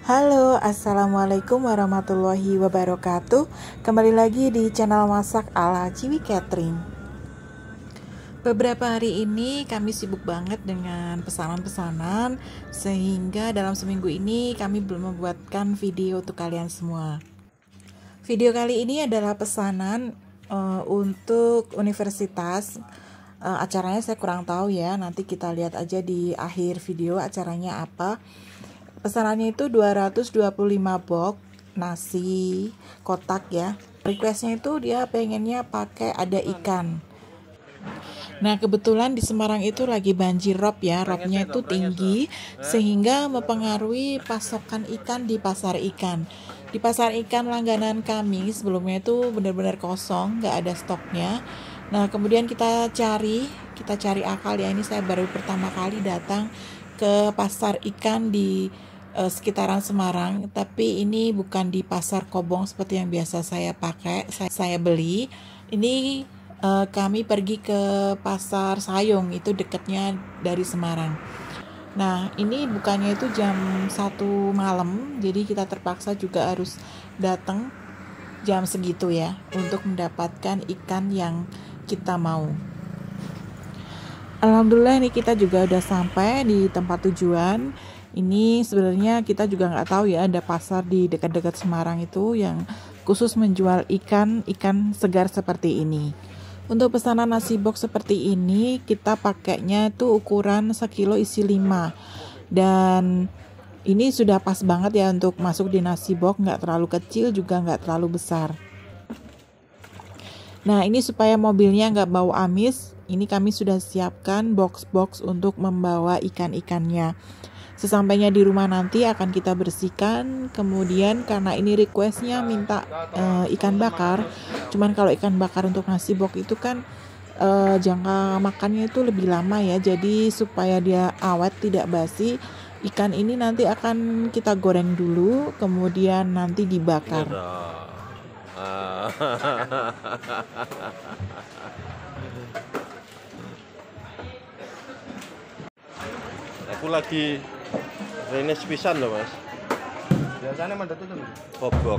Halo, assalamualaikum warahmatullahi wabarakatuh. Kembali lagi di channel masak ala Ciwi Catering. Beberapa hari ini kami sibuk banget dengan pesanan-pesanan, sehingga dalam seminggu ini kami belum membuatkan video untuk kalian semua. Video kali ini adalah pesanan untuk universitas. Acaranya saya kurang tahu ya, nanti kita lihat aja di akhir video acaranya apa. Pesanannya itu 225 box nasi kotak ya. Requestnya itu dia pengennya pakai ada ikan. Nah kebetulan di Semarang itu lagi banjir rob ya. Robnya itu tinggi sehingga mempengaruhi pasokan ikan di pasar ikan. Di pasar ikan langganan kami sebelumnya itu benar-benar kosong, nggak ada stoknya. Nah kemudian kita cari akal ya. Ini saya baru pertama kali datang ke pasar ikan di sekitaran Semarang, tapi ini bukan di pasar Kobong seperti yang biasa saya pakai, saya beli. Ini kami pergi ke pasar Sayung, itu dekatnya dari Semarang. Nah ini bukannya itu jam 1 malam, jadi kita terpaksa juga harus datang jam segitu ya untuk mendapatkan ikan yang kita mau. Alhamdulillah ini kita juga udah sampai di tempat tujuan. Ini sebenarnya kita juga nggak tahu ya, ada pasar di dekat-dekat Semarang itu yang khusus menjual ikan segar seperti ini. Untuk pesanan nasi box seperti ini kita pakainya itu ukuran 1 kilo isi 5. Dan ini sudah pas banget ya untuk masuk di nasi box, nggak terlalu kecil juga nggak terlalu besar. Nah ini supaya mobilnya nggak bau amis, ini kami sudah siapkan box-box untuk membawa ikan-ikannya. Sesampainya di rumah nanti akan kita bersihkan. Kemudian karena ini requestnya minta ikan bakar, cuman kalau ikan bakar untuk nasi box itu kan jangka makannya itu lebih lama ya. Jadi supaya dia awet tidak basi, ikan ini nanti akan kita goreng dulu, kemudian nanti dibakar. Aku lagi ini sepisan loh mas. Biasanya mandat itu Kobong.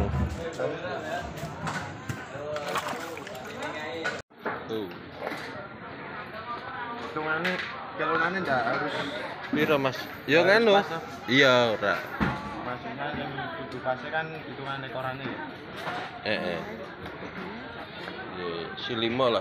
hitungannya kelonannya ndak harus Piro mas? Ya kan lo? Iya ora. maksudnya yang kudu pasnya kan hitungan ekorannya ya. Si 5 lah.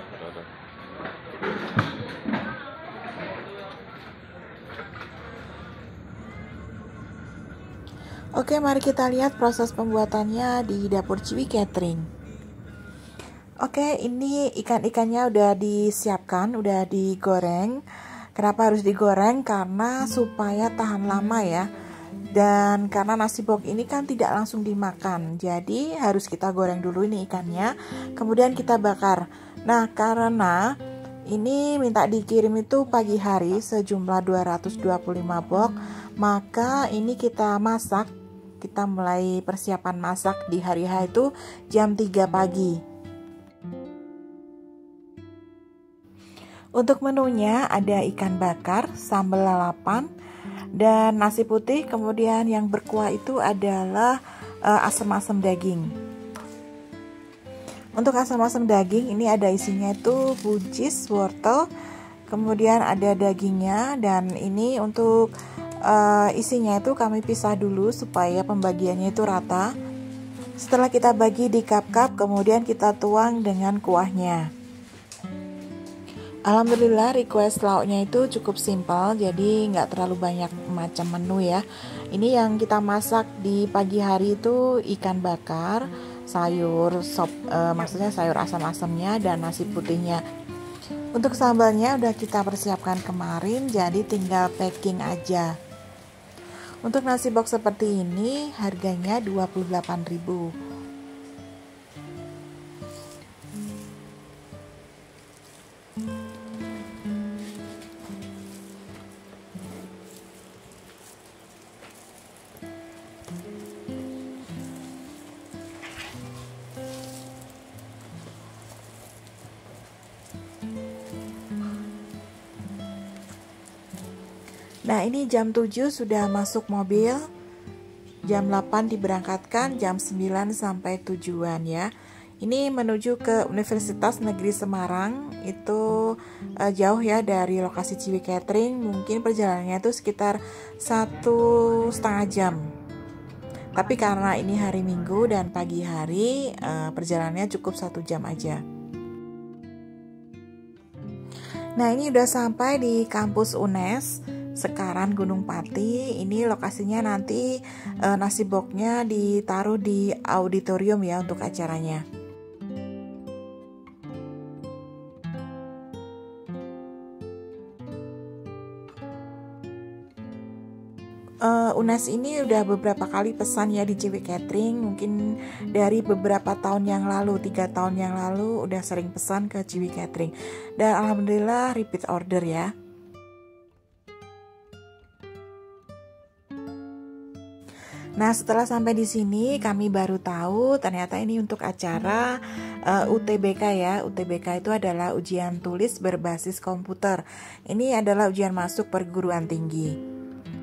Oke, mari kita lihat proses pembuatannya di dapur Ciwi Catering. Oke, ini ikan-ikannya udah disiapkan, udah digoreng. Kenapa harus digoreng? Karena supaya tahan lama ya. Dan karena nasi box ini kan tidak langsung dimakan, jadi harus kita goreng dulu ini ikannya, kemudian kita bakar. Nah, karena ini minta dikirim itu pagi hari sejumlah 225 box, maka ini kita masak. Kita mulai persiapan masak di hari H itu jam 3 pagi. Untuk menunya ada ikan bakar, sambal lalapan, dan nasi putih. Kemudian yang berkuah itu adalah asam-asam daging. Untuk asam-asam daging ini ada isinya itu buncis, wortel, kemudian ada dagingnya, dan ini untuk isinya itu kami pisah dulu supaya pembagiannya itu rata. Setelah kita bagi di cup-cup, kemudian kita tuang dengan kuahnya. Alhamdulillah request lauknya itu cukup simpel, jadi nggak terlalu banyak macam menu ya. Ini yang kita masak di pagi hari itu ikan bakar, sayur sop, maksudnya sayur asam-asamnya, dan nasi putihnya. Untuk sambalnya udah kita persiapkan kemarin, jadi tinggal packing aja. Untuk nasi box seperti ini harganya 28.000. Nah ini jam 7 sudah masuk mobil. Jam 8 diberangkatkan, jam 9 sampai tujuan ya. Ini menuju ke Universitas Negeri Semarang, itu jauh ya dari lokasi Ciwi Catering. Mungkin perjalanannya itu sekitar 1,5 jam. Tapi karena ini hari Minggu dan pagi hari, perjalanannya cukup 1 jam aja. Nah, ini udah sampai di kampus UNES Sekaran Gunung Pati. Ini lokasinya nanti nasi boxnya ditaruh di auditorium ya untuk acaranya. UNES ini udah beberapa kali pesan ya di Ciwi Catering. Mungkin dari beberapa tahun yang lalu, 3 tahun yang lalu udah sering pesan ke Ciwi Catering. Dan alhamdulillah repeat order ya. Nah, setelah sampai di sini kami baru tahu ternyata ini untuk acara UTBK ya. UTBK itu adalah ujian tulis berbasis komputer. Ini adalah ujian masuk perguruan tinggi.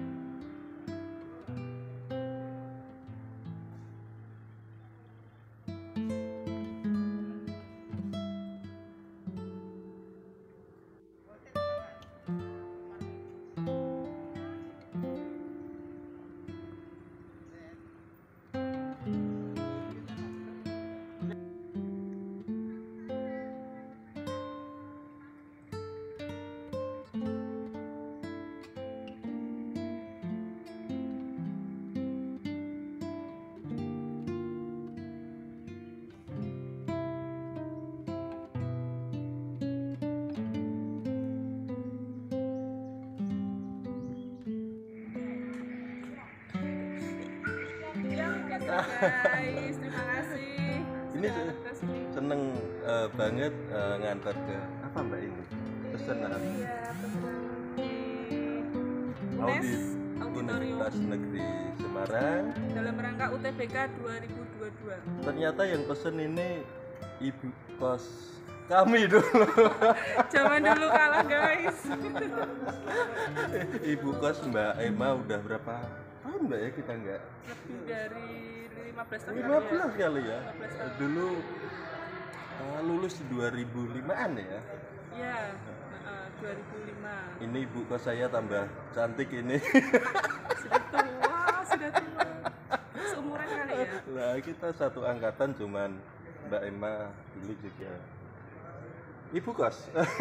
Guys, terima kasih. Ini seneng banget ngantar ke apa Mbak ini? Pesanan. Iya, pesan di UNES Universitas Negeri Semarang dalam rangka UTBK 2022. Ternyata yang pesen ini ibu kos kami dulu. Zaman dulu kalah guys. Ibu kos Mbak Emma udah berapa tahun Mbak ya kita nggak? Lebih dari 15 tahun 15 kali ya. 15 tahun. Dulu lulus 2005-an ya. Iya, 2005. Ini ibu kos saya tambah cantik ini. Sudah tua. Seumuran kali ya. Nah, kita satu angkatan cuman Mbak Emma dulu juga ibu kos.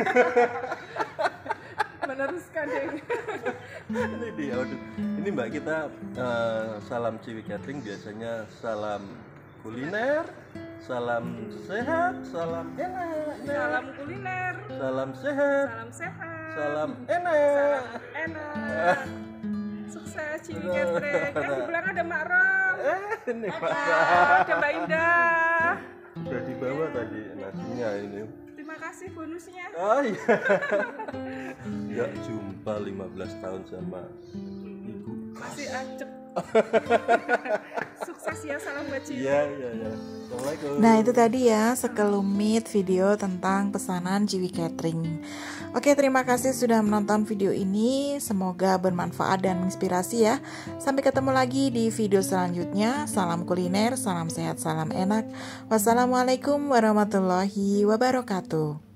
Meneruskan deh. Ini dia. Ini Mbak kita salam Ciwi Catering biasanya salam kuliner, salam sehat, salam enak. Salam kuliner. Salam sehat. Salam sehat. Salam enak. Enak. Sukses Ciwi Catering. Di belakang ada Mak Rom. Ini Ada Mbak Indah. udah dibawa tadi nasinya ini. Terima kasih bonusnya. Oh iya. Nggak jumpa 15 tahun sama ibu. Masih acep. Sukses ya, salam buat Ciwi. Iya. Assalamualaikum. Nah, itu tadi ya sekelumit video tentang pesanan Ciwi Catering. Oke, terima kasih sudah menonton video ini. Semoga bermanfaat dan menginspirasi ya. Sampai ketemu lagi di video selanjutnya. Salam kuliner, salam sehat, salam enak. Wassalamualaikum warahmatullahi wabarakatuh.